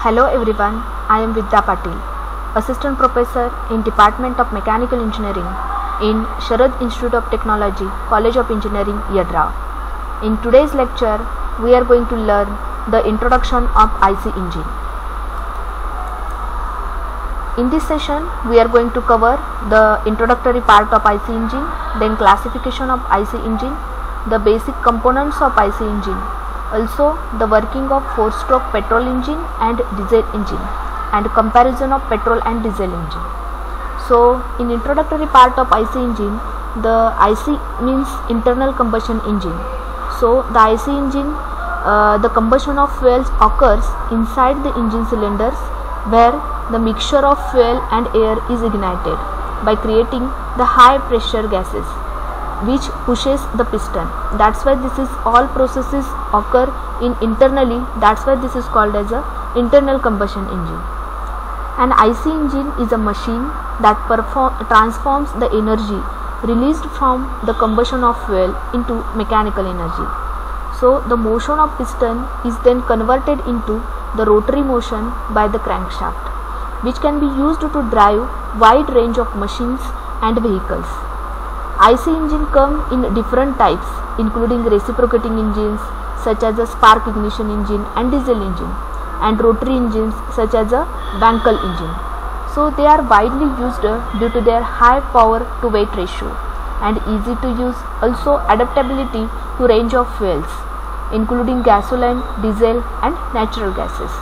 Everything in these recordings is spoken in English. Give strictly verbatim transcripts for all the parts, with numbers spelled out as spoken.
Hello everyone, I am Vidya Patil, Assistant Professor in Department of Mechanical Engineering in Sharad Institute of Technology, College of Engineering, Yadra. In today's lecture, we are going to learn the introduction of I C engine. In this session, we are going to cover the introductory part of I C engine, then classification of I C engine, the basic components of I C engine, also the working of four-stroke petrol engine and diesel engine, and comparison of petrol and diesel engine. So, in introductory part of I C engine, the I C means internal combustion engine. So, the I C engine, uh, the combustion of fuels occurs inside the engine cylinders, where the mixture of fuel and air is ignited by creating the high pressure gases, which pushes the piston. That's why this is all processes occur in internally. That's why this is called as a internal combustion engine. An I C engine is a machine that perform transforms the energy released from the combustion of fuel into mechanical energy. So the motion of piston is then converted into the rotary motion by the crankshaft, which can be used to drive wide range of machines and vehicles. I C engine come in different types, including reciprocating engines such as a spark ignition engine and diesel engine, and rotary engines such as a Wankel engine. So they are widely used due to their high power to weight ratio and easy to use, also adaptability to range of fuels, including gasoline, diesel and natural gases.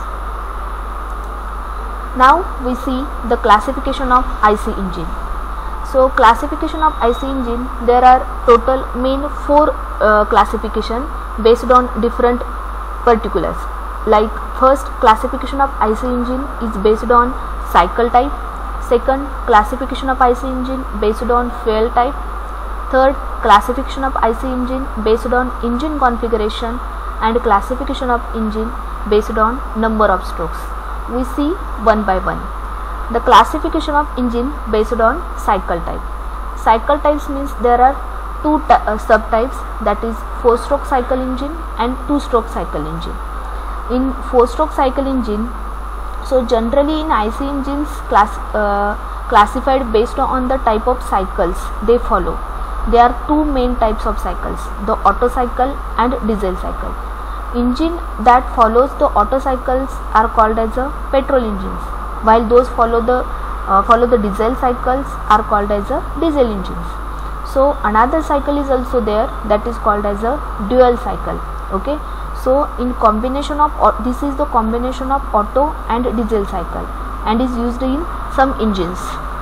Now we see the classification of I C engine. So classification of I C engine, there are total main four uh, classification based on different particulars. Like first, classification of I C engine is based on cycle type. Second, classification of I C engine based on fuel type. Third, classification of I C engine based on engine configuration, and classification of engine based on number of strokes. We see one by one. The classification of engine based on cycle type. Cycle types means there are two uh, subtypes, that is four-stroke cycle engine and two-stroke cycle engine. In four-stroke cycle engine, so generally in I C engines class, uh, classified based on the type of cycles they follow. There are two main types of cycles, the Otto cycle and diesel cycle. Engine that follows the Otto cycles are called as a petrol engines, while those follow the uh, follow the diesel cycles are called as a diesel engines. So another cycle is also there, that is called as a dual cycle. Okay, so in combination of this is the combination of Otto and diesel cycle and is used in some engines.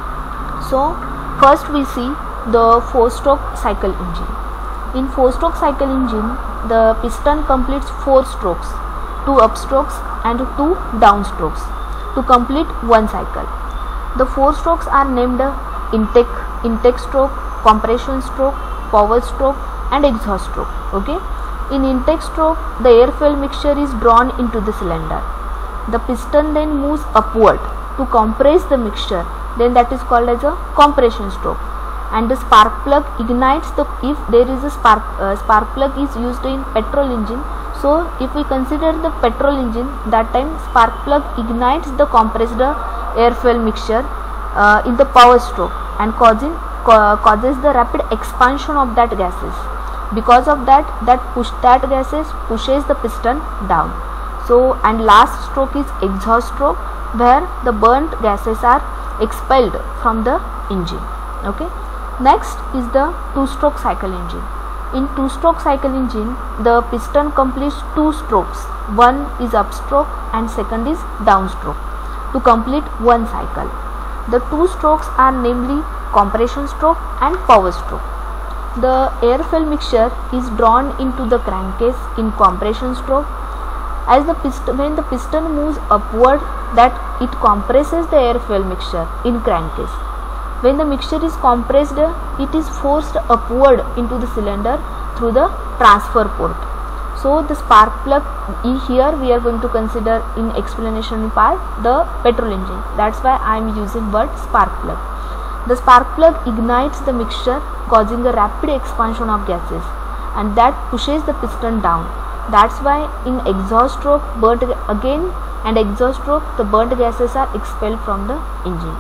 So first we see the four-stroke cycle engine. In four-stroke cycle engine, the piston completes four strokes, two upstrokes and two downstrokes, to complete one cycle. The four strokes are named intake, intake stroke, compression stroke, power stroke and exhaust stroke. Okay. In intake stroke, the air fuel mixture is drawn into the cylinder. The piston then moves upward to compress the mixture, then that is called as a compression stroke. And the spark plug ignites the, if there is a spark uh, spark plug is used in petrol engine. So if we consider the petrol engine, that time spark plug ignites the compressed air fuel mixture uh, in the power stroke and causing ca causes the rapid expansion of that gases. Because of that, that push that gases pushes the piston down. So and last stroke is exhaust stroke, where the burnt gases are expelled from the engine. Okay. Next is the two-stroke cycle engine. In two-stroke cycle engine, the piston completes two strokes. One is upstroke and second is downstroke, to complete one cycle. The two strokes are namely compression stroke and power stroke. The air fuel mixture is drawn into the crankcase in compression stroke. As the piston, when the piston moves upward, that it compresses the air fuel mixture in crankcase. When the mixture is compressed, it is forced upward into the cylinder through the transfer port. So the spark plug, here we are going to consider in explanation part the petrol engine. That's why I am using word spark plug. The spark plug ignites the mixture, causing a rapid expansion of gases, and that pushes the piston down. That's why in exhaust stroke, burnt again and exhaust stroke, the burnt gases are expelled from the engine.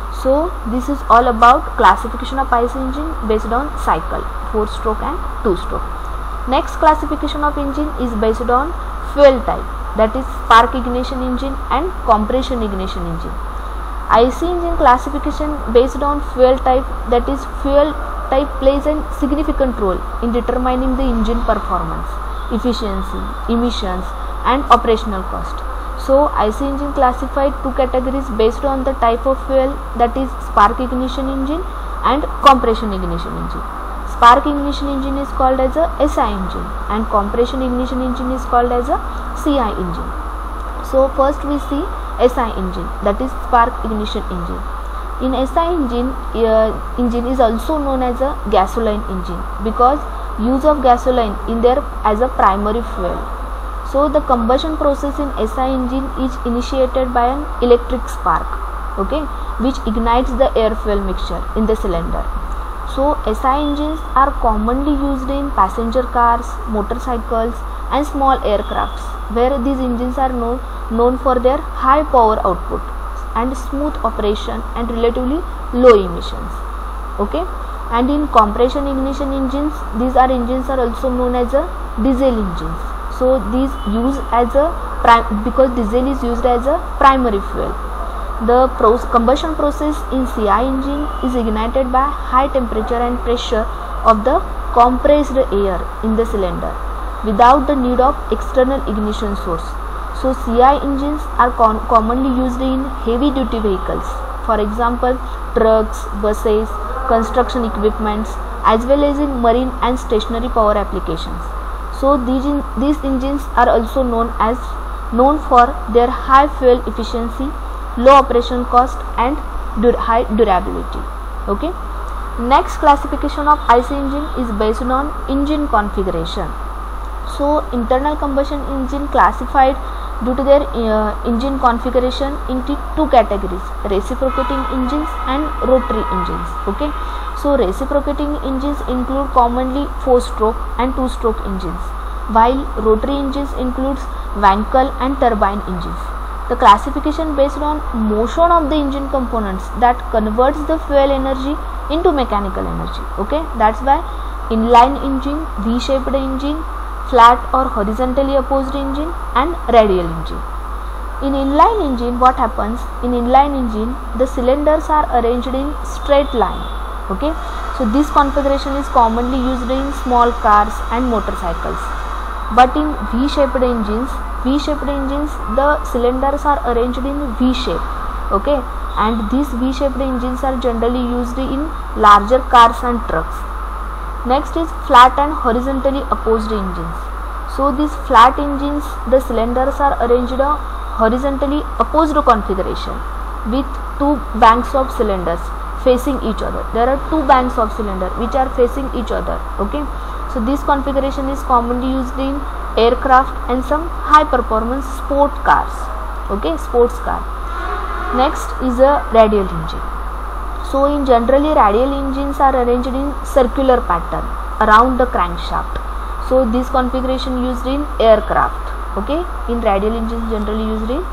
So this is all about classification of I C engine based on cycle, four stroke and two stroke. Next classification of engine is based on fuel type, that is spark ignition engine and compression ignition engine. I C engine classification based on fuel type, that is fuel type plays a significant role in determining the engine performance, efficiency, emissions and operational cost. So I C engine classified two categories based on the type of fuel, that is spark ignition engine and compression ignition engine. Spark ignition engine is called as a S I engine and compression ignition engine is called as a C I engine. So first we see S I engine, that is spark ignition engine. In S I engine, uh, engine is also known as a gasoline engine because use of gasoline in there as a primary fuel. So the combustion process in S I engine is initiated by an electric spark, okay, which ignites the air fuel mixture in the cylinder. So S I engines are commonly used in passenger cars, motorcycles and small aircrafts, where these engines are known, known for their high power output and smooth operation and relatively low emissions, okay. And in compression ignition engines, these are engines are also known as a diesel engines. So these use as a prime, because diesel is used as a primary fuel. The pros, combustion process in C I engine is ignited by high temperature and pressure of the compressed air in the cylinder without the need of external ignition source. So C I engines are con- commonly used in heavy duty vehicles, for example trucks, buses, construction equipments, as well as in marine and stationary power applications. So these, in, these engines are also known as known for their high fuel efficiency, low operation cost and dur- high durability, okay. Next classification of I C engine is based on engine configuration. So internal combustion engine classified due to their uh, engine configuration into two categories, reciprocating engines and rotary engines, okay. So reciprocating engines include commonly four stroke and two stroke engines, while rotary engines includes Wankel and turbine engines. The classification based on motion of the engine components that converts the fuel energy into mechanical energy, okay. That's why inline engine, V-shaped engine, flat or horizontally opposed engine and radial engine. In inline engine, what happens? In inline engine, the cylinders are arranged in straight line, okay. So this configuration is commonly used in small cars and motorcycles. But in V-shaped engines, V-shaped engines, the cylinders are arranged in V shape, okay, and these V-shaped engines are generally used in larger cars and trucks. Next is flat and horizontally opposed engines. So these flat engines, the cylinders are arranged in a horizontally opposed configuration with two banks of cylinders facing each other. There are two banks of cylinder which are facing each other, okay. So this configuration is commonly used in aircraft and some high performance sport cars, okay, sports car. Next is a radial engine. So in generally radial engines are arranged in circular pattern around the crankshaft. So this configuration used in aircraft, okay. In radial engines generally used in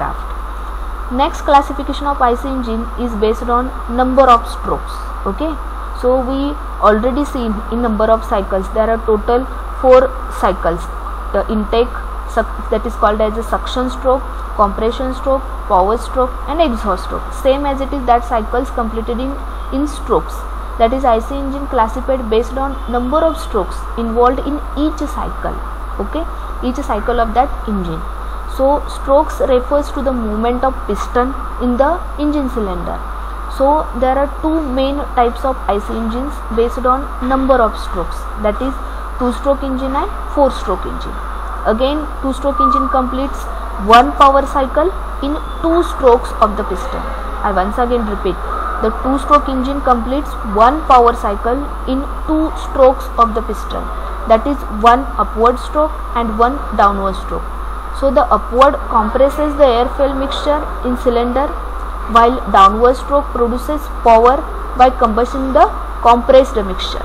aircraft. Next classification of I C engine is based on number of strokes, okay. So we already seen in number of cycles there are total four cycles. The intake, that is called as a suction stroke, compression stroke, power stroke and exhaust stroke, same as it is that cycles completed in in strokes. That is I C engine classified based on number of strokes involved in each cycle, okay, each cycle of that engine. So strokes refers to the movement of piston in the engine cylinder. So there are two main types of I C engines based on number of strokes, that is two stroke engine and four stroke engine. Again two stroke engine completes one power cycle in two strokes of the piston. I once again repeat, the two stroke engine completes one power cycle in two strokes of the piston, that is one upward stroke and one downward stroke. So the upward compresses the air fuel mixture in cylinder, while downward stroke produces power by combusting the compressed mixture.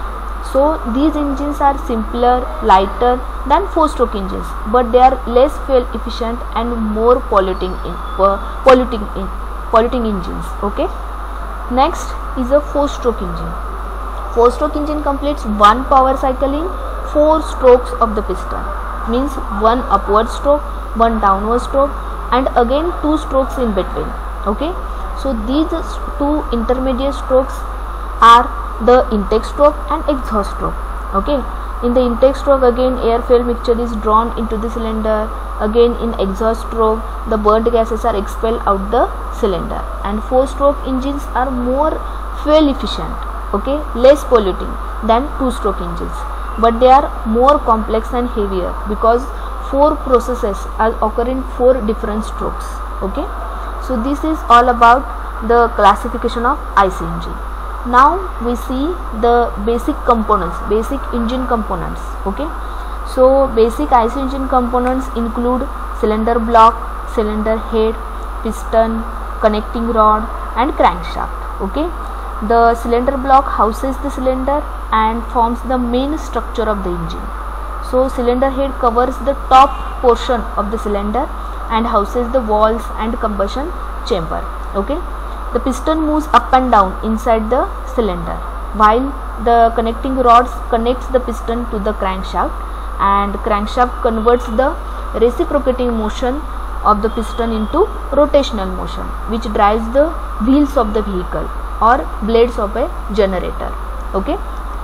So these engines are simpler, lighter than four stroke engines, but they are less fuel efficient and more polluting in, uh, polluting in, polluting engines. Okay. Next is a four stroke engine. Four stroke engine completes one power cycle in four strokes of the piston, means one upward stroke, one downward stroke, and again two strokes in between. Okay. So these two intermediate strokes are the intake stroke and exhaust stroke. Okay. In the intake stroke, again air fuel mixture is drawn into the cylinder. Again in exhaust stroke, the burnt gases are expelled out the cylinder. And four stroke engines are more fuel efficient, okay, less polluting than two stroke engines, but they are more complex and heavier because four processes are occur in four different strokes. Okay. So this is all about the classification of I C engine. Now we see the basic components, basic engine components. Okay. So basic I C engine components include cylinder block, cylinder head, piston, connecting rod and crankshaft. Okay. The cylinder block houses the cylinder and forms the main structure of the engine. So cylinder head covers the top portion of the cylinder and houses the valves and combustion chamber. Okay. The piston moves up and down inside the cylinder, while the connecting rods connects the piston to the crankshaft, and crankshaft converts the reciprocating motion of the piston into rotational motion, which drives the wheels of the vehicle or blades of a generator. Okay.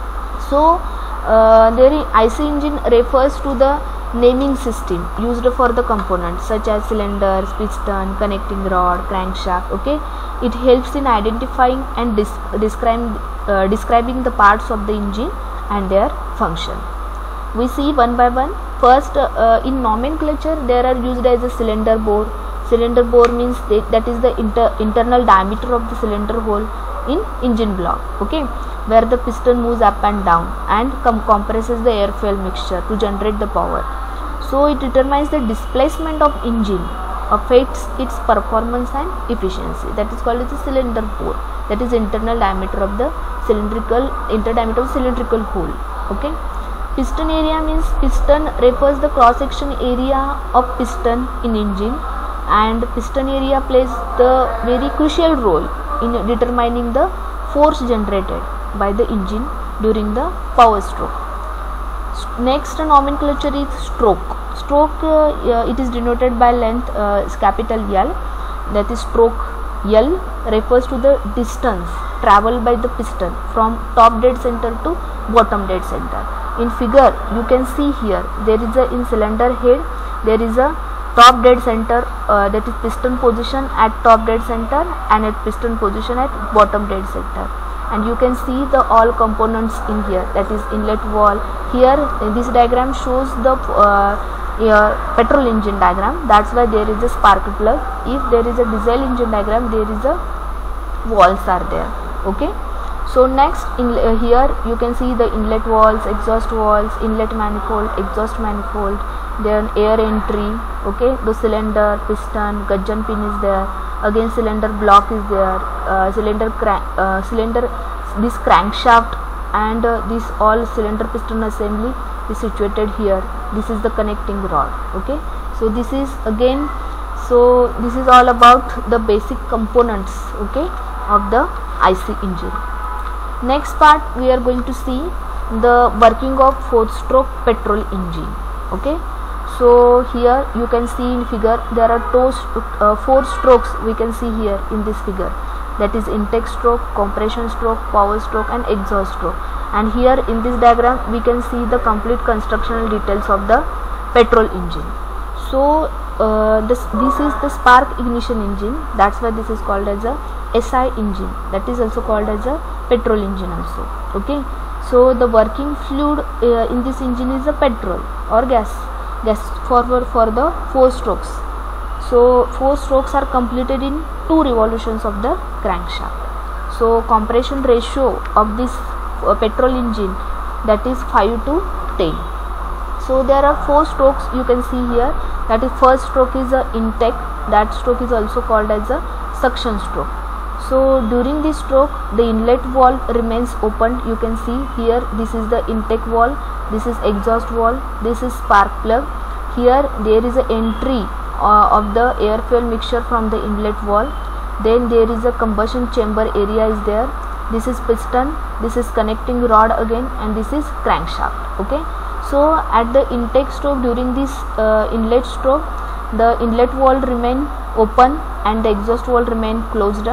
So uh, the I C engine refers to the naming system used for the components such as cylinders, piston, connecting rod, crankshaft. Okay. It helps in identifying and dis describing, uh, describing the parts of the engine and their function. We see one by one. First, uh, in nomenclature, there are used as a cylinder bore. Cylinder bore means they, that is the inter internal diameter of the cylinder hole in engine block. Okay, where the piston moves up and down and com compresses the air fuel mixture to generate the power. So it determines the displacement of engine, affects its performance and efficiency. That is called as the cylinder bore. That is internal diameter of the cylindrical inter diameter of cylindrical hole. Okay. Piston area means piston refers the cross section area of piston in engine, and piston area plays the very crucial role in determining the force generated by the engine during the power stroke. Next nomenclature is stroke. Stroke uh, uh, it is denoted by length uh, capital L, that is stroke L refers to the distance traveled by the piston from top dead center to bottom dead center. In figure you can see here there is a in cylinder head there is a top dead center, uh, that is piston position at top dead center and at piston position at bottom dead center, and you can see the all components in here, that is inlet valve. Here this diagram shows the uh, uh, petrol engine diagram, that's why there is a spark plug. If there is a diesel engine diagram, there is a valves are there. Okay. So next in uh, here you can see the inlet valves, exhaust valves, inlet manifold, exhaust manifold, then air entry. Okay, the cylinder, piston, gudgeon pin is there. Again cylinder block is there. Uh, cylinder crank, uh, cylinder this crankshaft and uh, this all cylinder piston assembly is situated here. This is the connecting rod. Okay, so this is again. So this is all about the basic components. Okay, of the I C engine. Next part we are going to see the working of four stroke petrol engine. Okay, so here you can see in figure there are two, uh, four strokes we can see here in this figure, that is intake stroke, compression stroke, power stroke and exhaust stroke. And here in this diagram we can see the complete constructional details of the petrol engine. So uh, this this is the spark ignition engine, that's why this is called as a S I engine, that is also called as a petrol engine also. Okay, so the working fluid uh, in this engine is a petrol or gas gas forward for the four strokes. So four strokes are completed in two revolutions of the crankshaft. So compression ratio of this uh, petrol engine, that is five to ten. So there are four strokes you can see here, that is first stroke is a intake, that stroke is also called as a suction stroke. So during this stroke the inlet valve remains open. You can see here, this is the intake valve, this is exhaust valve, this is spark plug. Here there is an entry uh, of the air fuel mixture from the inlet valve. Then there is a combustion chamber area is there. This is piston, this is connecting rod again, and this is crankshaft. Okay, so at the intake stroke, during this uh, inlet stroke, the inlet valve remain open and the exhaust valve remain closed,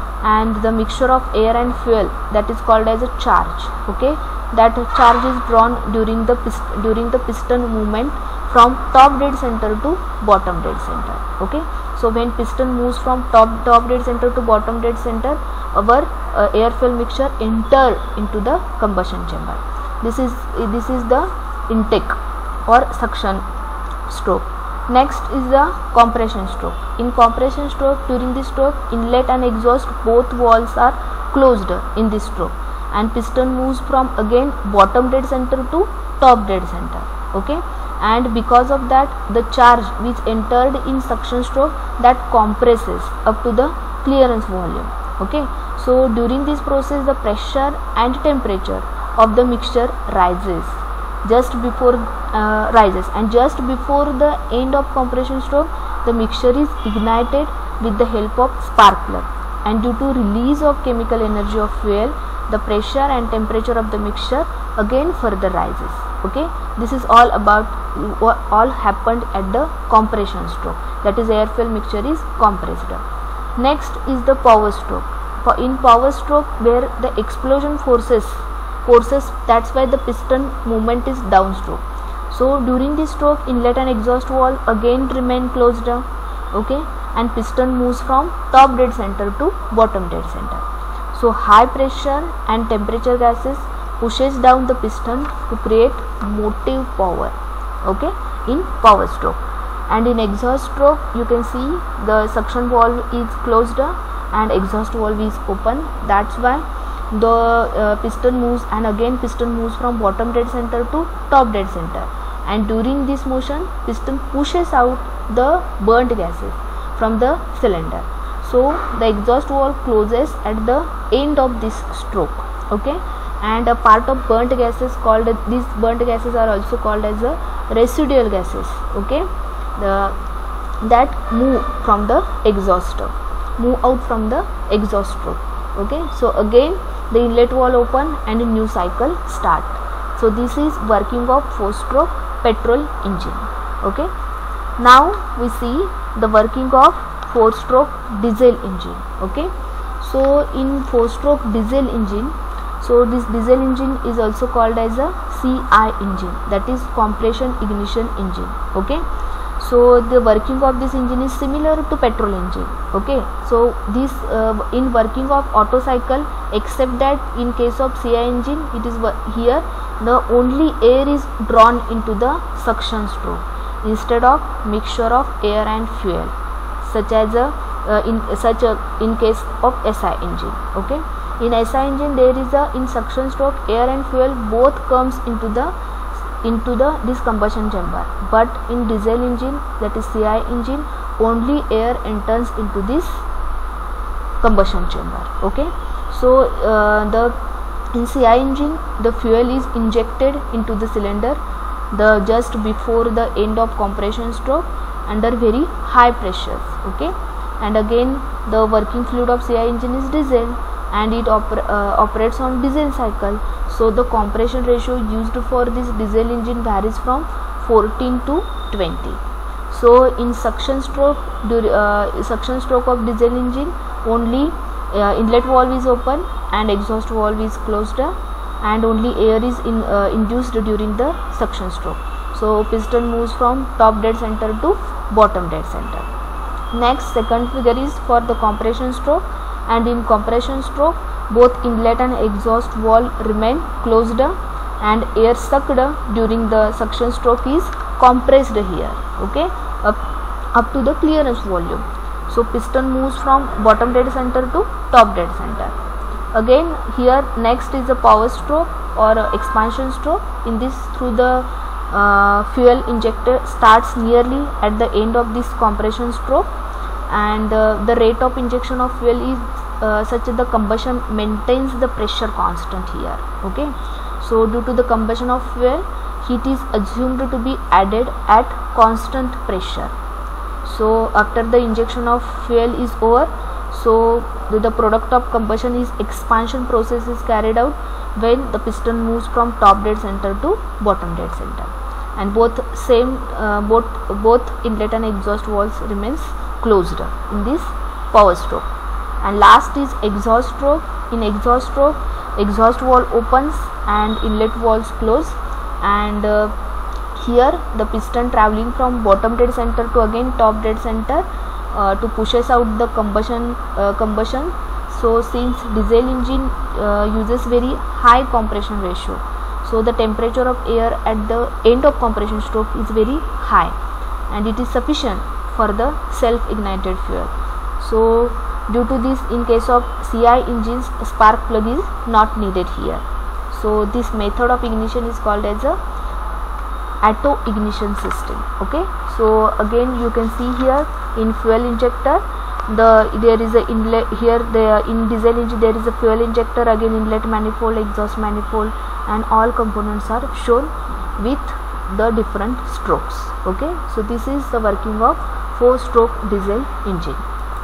and the mixture of air and fuel, that is called as a charge. Okay, that charge is drawn during the pist during the piston movement from top dead center to bottom dead center. Okay, so when piston moves from top top dead center to bottom dead center, our uh, air fuel mixture enter into the combustion chamber. This is this is the intake or suction stroke. Next is the compression stroke. In compression stroke, during this stroke, inlet and exhaust both valves are closed in this stroke, and piston moves from again bottom dead center to top dead center. Okay, and because of that, the charge which entered in suction stroke, that compresses up to the clearance volume. Okay, so during this process the pressure and temperature of the mixture rises just before uh, rises and just before the end of compression stroke, the mixture is ignited with the help of spark plug, and due to release of chemical energy of fuel, the pressure and temperature of the mixture again further rises. Okay, this is all about what all happened at the compression stroke, that is air fuel mixture is compressed. Next is the power stroke. For in power stroke, where the explosion forces forces that's why the piston movement is downstroke. So during this stroke, inlet and exhaust valve again remain closed. Okay, and piston moves from top dead center to bottom dead center. So high pressure and temperature gases pushes down the piston to create motive power. Okay, in power stroke. And in exhaust stroke, you can see the suction valve is closed and exhaust valve is open. That's why the uh, piston moves, and again piston moves from bottom dead center to top dead center, and during this motion piston pushes out the burnt gases from the cylinder. So the exhaust valve closes at the end of this stroke. Okay, and a part of burnt gases called, these burnt gases are also called as a residual gases. Okay, the that move from the exhaust move out from the exhaust stroke. Okay, so again the inlet valve open and a new cycle start. So this is working of four stroke petrol engine. Okay, now we see the working of four stroke diesel engine. Okay, so in four stroke diesel engine, so this diesel engine is also called as a C I engine, that is compression ignition engine. Okay, so the working of this engine is similar to petrol engine. Okay, so this uh, in working of Otto cycle, except that in case of C I engine, it is here the only air is drawn into the suction stroke instead of mixture of air and fuel, such as a uh, in such a in case of S I engine. Okay, in S I engine there is a in suction stroke air and fuel both comes into the into the this combustion chamber, but in diesel engine, that is C I engine, only air enters into this combustion chamber. Okay, so uh, the in C I engine the fuel is injected into the cylinder the just before the end of compression stroke under very high pressures. Okay, and again the working fluid of C I engine is diesel, and it oper uh, operates on diesel cycle. So the compression ratio used for this diesel engine varies from fourteen to twenty. So in suction stroke, uh, suction stroke of diesel engine, only uh, inlet valve is open and exhaust valve is closed, and only air is in, uh, induced during the suction stroke. So piston moves from top dead center to bottom dead center. Next, second figure is for the compression stroke, and in compression stroke both inlet and exhaust valve remain closed and air sucked during the suction stroke is compressed here. Okay, up, up to the clearance volume. So piston moves from bottom dead center to top dead center. Again here next is a power stroke or expansion stroke. In this, through the uh, fuel injector starts nearly at the end of this compression stroke, and uh, the rate of injection of fuel is uh, such the combustion maintains the pressure constant here. Okay, so due to the combustion of fuel, heat is assumed to be added at constant pressure. So after the injection of fuel is over, so the, the product of combustion is expansion process is carried out when the piston moves from top dead center to bottom dead center, and both same uh, both both inlet and exhaust valves remains closed in this power stroke. And last is exhaust stroke. In exhaust stroke, exhaust valve opens and inlet valves close, and uh, here the piston traveling from bottom dead center to again top dead center uh, to pushes out the combustion uh, combustion. So since diesel engine uh, uses very high compression ratio, so the temperature of air at the end of compression stroke is very high, and it is sufficient for the self ignited fuel. So due to this, in case of C I engines, spark plug is not needed here. So this method of ignition is called as a auto ignition system. Okay, so again you can see here in fuel injector, the there is a inlet here. The in diesel engine there is a fuel injector, again inlet manifold, exhaust manifold, and all components are shown with the different strokes. Okay, so this is the working of four stroke diesel engine.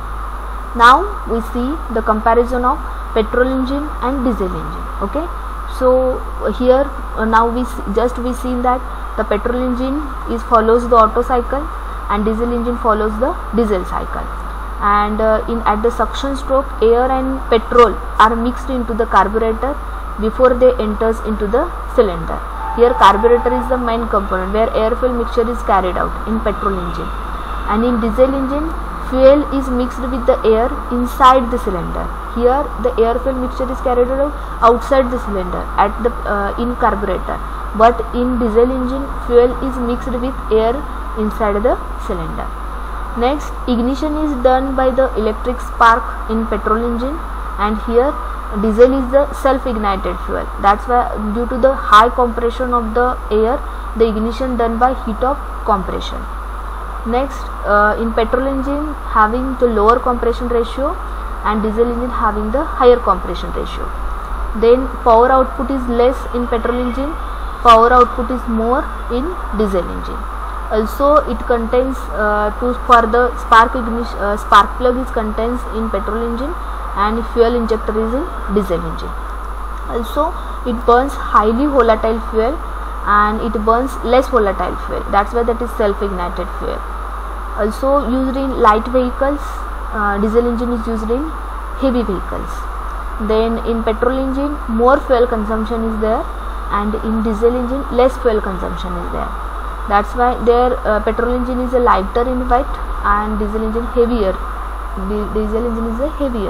Now we see the comparison of petrol engine and diesel engine. Okay, so here uh, now we see, just we seen that the petrol engine is follows the Otto cycle and diesel engine follows the diesel cycle, and uh, in at the suction stroke, air and petrol are mixed into the carburetor before they enters into the cylinder. Here carburetor is the main component where air fuel mixture is carried out in petrol engine, and in diesel engine fuel is mixed with the air inside the cylinder. Here the air fuel mixture is carried out outside the cylinder at the uh, in carburetor, but in diesel engine fuel is mixed with air inside the cylinder. Next, ignition is done by the electric spark in petrol engine, and here diesel is the self ignited fuel. That's why due to the high compression of the air, the ignition done by heat of compression. Next, uh, in petrol engine having the lower compression ratio and diesel engine having the higher compression ratio. Then power output is less in petrol engine, power output is more in diesel engine. Also it contains uh, to for the spark ignition uh, spark plug is contains in petrol engine, and fuel injector is in diesel engine. Also it burns highly volatile fuel and it burns less volatile fuel. That's why that is self ignited fuel. Also used in light vehicles, uh, diesel engine is used in heavy vehicles. Then in petrol engine more fuel consumption is there, and in diesel engine less fuel consumption is there. That's why their uh, petrol engine is a lighter in weight and diesel engine heavier. Di diesel engine is a heavier.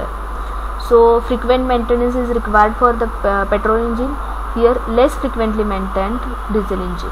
So frequent maintenance is required for the uh, petrol engine. Here less frequently maintained diesel engine.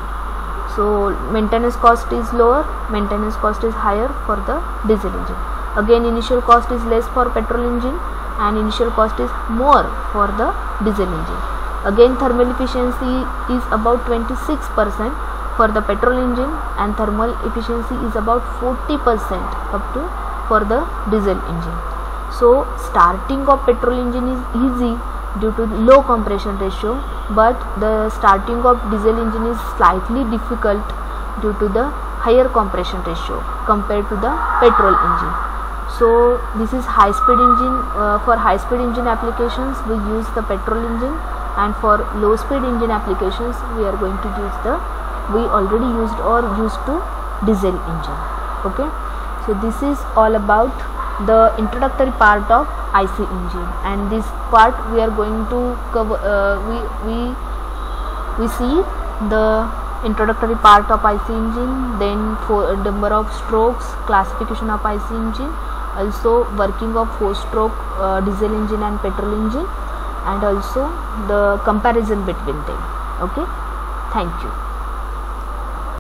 So maintenance cost is lower, maintenance cost is higher for the diesel engine. Again initial cost is less for petrol engine and initial cost is more for the diesel engine. Again thermal efficiency is about twenty-six percent for the petrol engine, and thermal efficiency is about forty percent up to for the diesel engine. So starting of petrol engine is easy due to low compression ratio, but the starting of diesel engine is slightly difficult due to the higher compression ratio compared to the petrol engine. So this is high speed engine. Uh, for high speed engine applications we use the petrol engine, and for low speed engine applications we are going to use the we already used or used to diesel engine. Okay, so this is all about the introductory part of I C engine, and this part we are going to cover uh, we we we see the introductory part of I C engine, then for number of strokes, classification of I C engine, also working of four stroke uh, diesel engine and petrol engine, and also the comparison between them. Okay, thank you.